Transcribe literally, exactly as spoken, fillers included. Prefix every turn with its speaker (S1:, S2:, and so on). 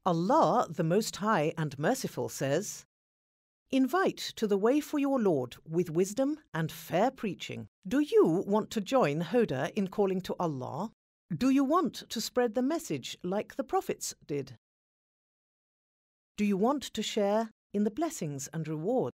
S1: Allah, the Most High and Merciful, says, "Invite to the way for your Lord with wisdom and fair preaching." Do you want to join Huda in calling to Allah? Do you want to spread the message like the prophets did? Do you want to share in the blessings and rewards?